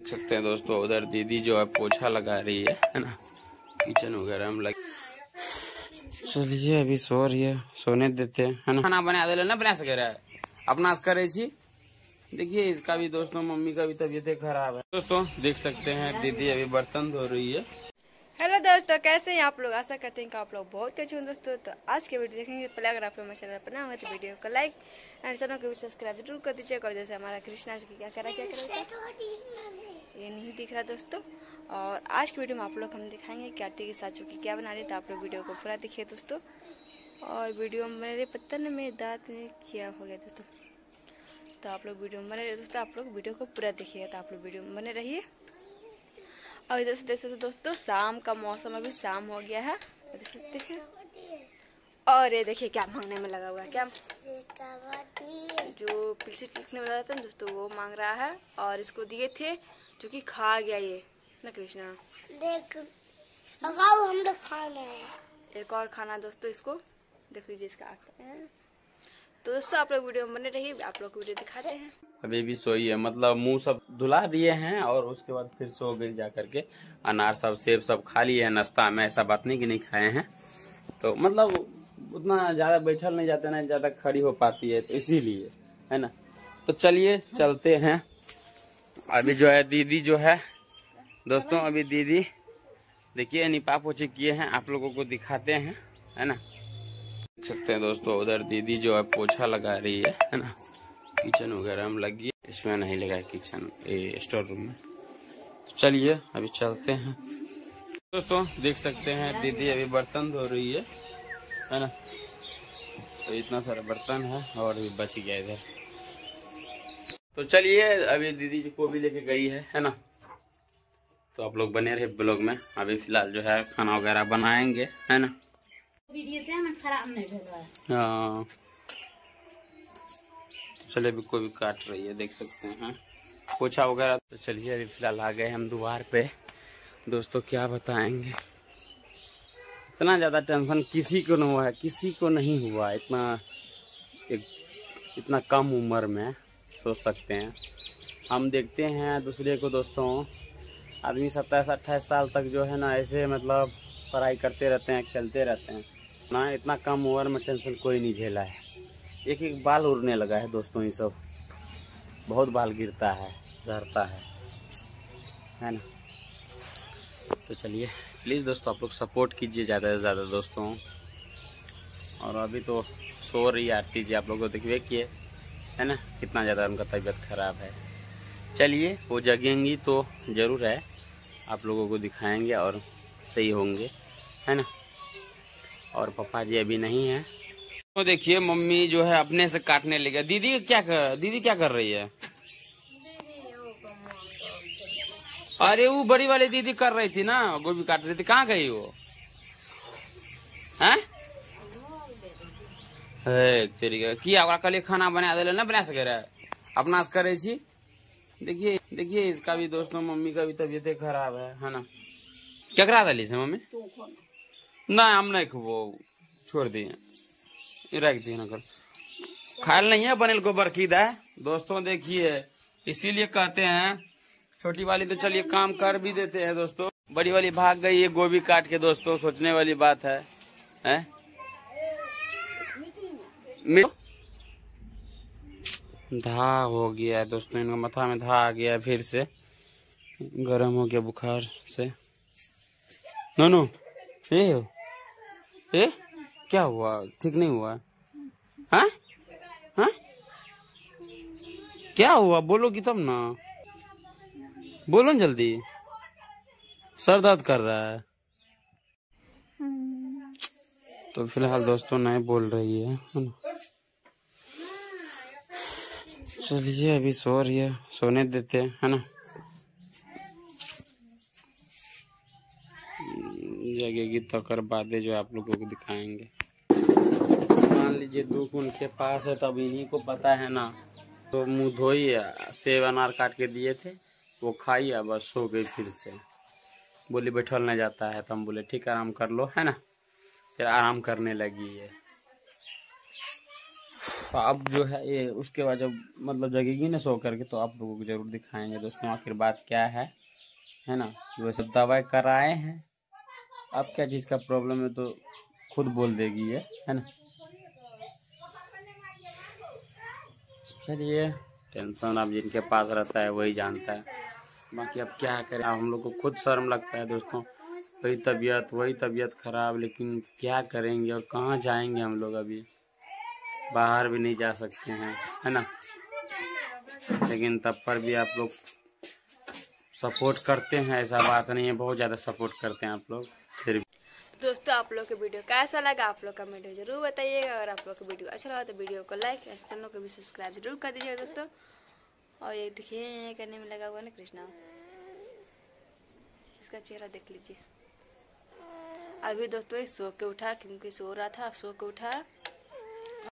देख सकते हैं दोस्तों, उधर दीदी जो है पोछा लगा रही है ना, किचन वगैरह में लग। चलिए अभी सो रही है, सोने देते हैं, है ना। खाना बना दे ना, बना सके रहा अपना करे छी। देखिए इसका भी दोस्तों, मम्मी का भी तबीयत खराब है दोस्तों। देख सकते हैं दीदी अभी बर्तन धो रही है। हेलो दोस्तों, कैसे हैं आप लोग? आशा करते हैं कि आप लोग बहुत अच्छे हैं दोस्तों। तो आज के वीडियो देखेंगे, पहले अगर आप लोग मेरे चैनल पर नए हो तो वीडियो को लाइक एंड चैनल को भी सब्सक्राइब जरूर कर दीजिएगा। और जैसे हमारा कृष्णा जी क्या करा ये नहीं दिख रहा दोस्तों। और आज की वीडियो में आप लोग हम दिखाएंगे कि आटे की साचू की क्या बना रही, तो आप लोग वीडियो को पूरा देखिए दोस्तों। और वीडियो में मेरे पतन में दांत में क्या हो गया दोस्तों, तो आप लोग वीडियो में बने रहिए दोस्तों। आप लोग वीडियो को पूरा देखिएगा, तो आप लोग वीडियो में बने रहिए। और इधर से देख सकते दोस्तों, शाम का मौसम, अभी शाम हो गया है, देख सकते हैं। और ये देखिए क्या मांगने में लगा हुआ है, क्या जो पीछे टिकने वाला था दोस्तों वो मांग रहा है। और इसको दिए थे जो कि खा गया ये ना कृष्णा। देख हम लोग खाना है, एक और खाना दोस्तों, इसको देख लीजिए इसका आँख है। तो दोस्तों आप लोग वीडियो में बने रहिए, आप लोग को वीडियो दिखाते हैं। अभी भी सोई है, मतलब मुंह सब धुला दिए हैं और उसके बाद फिर सो गई जा करके। अनार सब सेब सब खा लिए हैं नाश्ता में, ऐसा बात नहीं कि नहीं खाए हैं। तो मतलब उतना ज्यादा बैठल नहीं जाते ना, ज्यादा खड़ी हो पाती है, तो इसीलिए है ना। तो चलिए चलते हैं। अभी जो है दीदी जो है दोस्तों, अभी दीदी देखिए निपा पोछी किए हैं, आप लोगों को दिखाते हैं, है ना। देख सकते हैं दोस्तों, उधर दीदी जो है पोछा लगा रही है ना, किचन वगैरह में लगी है। इसमें नहीं लगा है, किचन स्टोर रूम में। तो चलिए अभी चलते हैं दोस्तों। देख सकते हैं दीदी अभी बर्तन धो रही है ना। तो इतना सारा बर्तन है और भी बच गया इधर। तो चलिए अभी दीदी को भी लेके गई है ना। तो आप लोग बने रहे ब्लॉग में। अभी फिलहाल जो है खाना वगैरह बनाएंगे, है ना। खराब नहीं हाँ चलिए, अभी कोई भी काट रही है, देख सकते हैं पोछा वगैरह। तो चलिए अभी फिलहाल आ गए हम द्वार पे दोस्तों। क्या बताएंगे, इतना ज्यादा टेंशन किसी को नहीं हुआ है, किसी को नहीं हुआ इतना कम उम्र में। सोच सकते हैं, हम देखते हैं दूसरे को दोस्तों, आदमी 27-28 साल तक जो है ना ऐसे मतलब पढ़ाई करते रहते हैं, खेलते रहते हैं ना। इतना कम उम्र में टेंशन कोई नहीं झेला है। एक एक बाल उड़ने लगा है दोस्तों, ये सब बहुत बाल गिरता है, झड़ता है ना। तो चलिए प्लीज़ दोस्तों आप लोग सपोर्ट कीजिए ज़्यादा से ज़्यादा दोस्तों। और अभी तो सो रही है आरती जी, आप लोग को देखिए किए, है ना, कितना ज़्यादा उनका तबीयत खराब है। चलिए वो जगेंगी तो ज़रूर है, आप लोगों को दिखाएंगे और सही होंगे, है ना। और पापा जी अभी नहीं है। तो देखिए मम्मी जो है अपने से काटने लगी। दीदी क्या कर रही है? अरे वो बड़ी वाली दीदी कर रही थी ना, गोभी काट रही थी, कहाँ गई वो? हैं? किया कल खाना बना दे ना, बना सके रहा अपना से करे छी। देखिए इसका भी दोस्तों, मम्मी का भी तबीयत खराब है ना। क्या करा था से मम्मी? नहीं हम नहीं वो छोड़ दिए, रख दिए ना कर खायल नहीं है, बनेल गोबर की दा दोस्तों। देखिए इसीलिए कहते हैं छोटी वाली तो चलिए काम कर भी देते हैं दोस्तों, बड़ी वाली भाग गई है गोभी काट के दोस्तों। सोचने वाली बात है, धा हो गया है दोस्तों, इनका माथा में धा आ गया है, फिर से गर्म हो गया बुखार से। नो ए क्या हुआ? ठीक नहीं हुआ? हाँ हाँ क्या हुआ? बोलोगी तब ना, बोलो जल्दी। सर दर्द कर रहा है तो फिलहाल दोस्तों नहीं बोल रही है ना। चलिए अभी सो रही है, सोने देते हैं, है ना। जगेगी तो कर बातें जो आप लोगों को दिखाएंगे। मान लीजिए दुख उनके पास है, तब इन्हीं को पता है ना। तो मुंह धोई, सेब अनार काट के दिए थे, वो खाई, बस सो गई। फिर से बोली बैठल नहीं जाता है, तो हम बोले ठीक आराम कर लो, है ना। फिर आराम करने लगी है। तो अब जो है ये उसके बाद जब मतलब जगेगी ना सो करके तो आप लोगों को जरूर दिखाएंगे दोस्तों आखिर बात क्या है ना। वो सब दवाई कराए हैं, अब क्या चीज़ का प्रॉब्लम है तो खुद बोल देगी ये, है ना। चलिए, टेंशन अब जिनके पास रहता है वही जानता है, बाकी अब क्या करें। हम लोग को खुद शर्म लगता है दोस्तों, वही तबीयत खराब, लेकिन क्या करेंगे और कहाँ जाएंगे हम लोग, अभी बाहर भी नहीं जा सकते हैं, है ना। लेकिन तब पर भी आप लोग सपोर्ट करते हैं, ऐसा बात नहीं है, बहुत ज़्यादा सपोर्ट करते हैं आप लोग। फिर दोस्तों आप लोग को वीडियो कैसा लगा आप लोग कमेंट में जरूर बताइएगा। अगर आप लोग को वीडियो अच्छा लगा तो वीडियो को लाइक और चैनल को भी सब्सक्राइब जरूर कर दीजिएगा दोस्तों। और ये देखिए ये करने में लगा हुआ ना कृष्णा, इसका चेहरा देख लीजिए। अभी दोस्तों सो के उठा, क्योंकि सो रहा था, सो के उठा